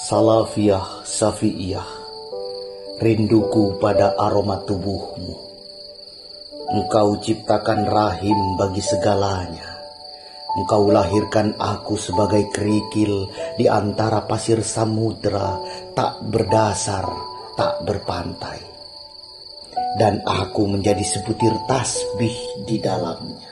Salafiyah Safi'iyah, rinduku pada aroma tubuhmu. Engkau ciptakan rahim bagi segalanya. Engkau lahirkan aku sebagai kerikil di antara pasir samudra, tak berdasar, tak berpantai. Dan aku menjadi sebutir tasbih di dalamnya.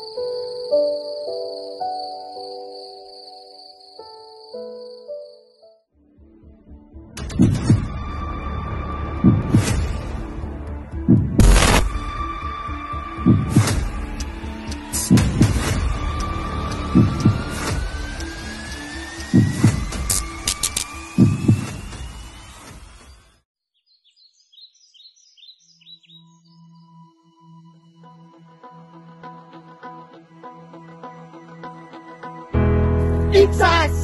Ikhlas.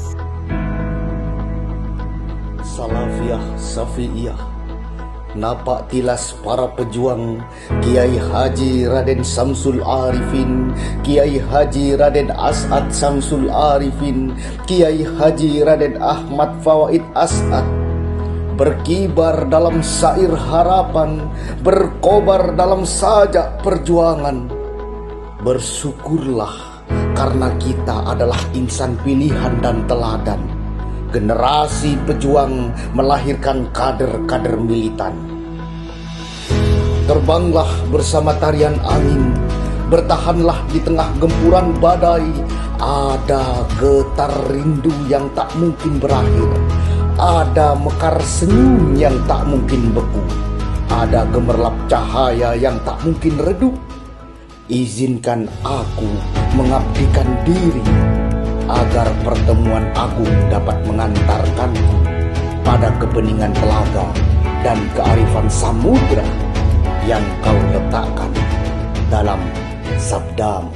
Salafiyah Safi'iyah, napak tilas para pejuang Kiai Haji Raden Samsul Arifin, Kiai Haji Raden As'ad Samsul Arifin, Kiai Haji Raden Ahmad Fawaid As'ad, berkibar dalam syair harapan, berkobar dalam sajak perjuangan. Bersyukurlah karena kita adalah insan pilihan dan teladan. Generasi pejuang melahirkan kader-kader militan. Terbanglah bersama tarian angin, bertahanlah di tengah gempuran badai. Ada getar rindu yang tak mungkin berakhir, ada mekar senyum yang tak mungkin beku, ada gemerlap cahaya yang tak mungkin redup. Izinkan aku mengabdikan diri agar pertemuan agung dapat mengantarkanku pada kebeningan telaga dan kearifan samudra yang kau letakkan dalam sabdamu.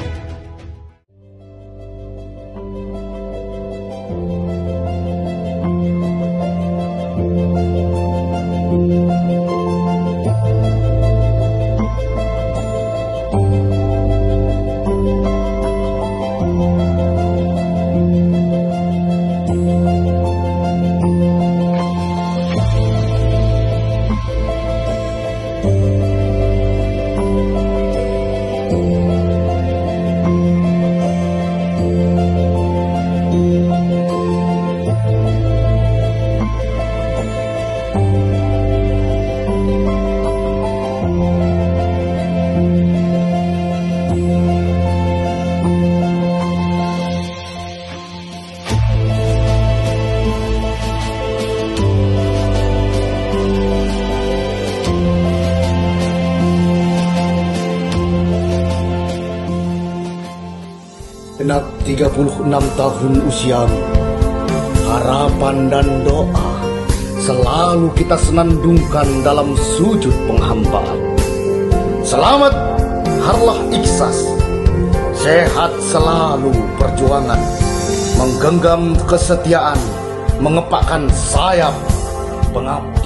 Genap 36 tahun usiamu, harapan dan doa selalu kita senandungkan dalam sujud penghambaan. Selamat Harlah Ikhlas, sehat selalu perjuangan, menggenggam kesetiaan, mengepakkan sayap pengabdian.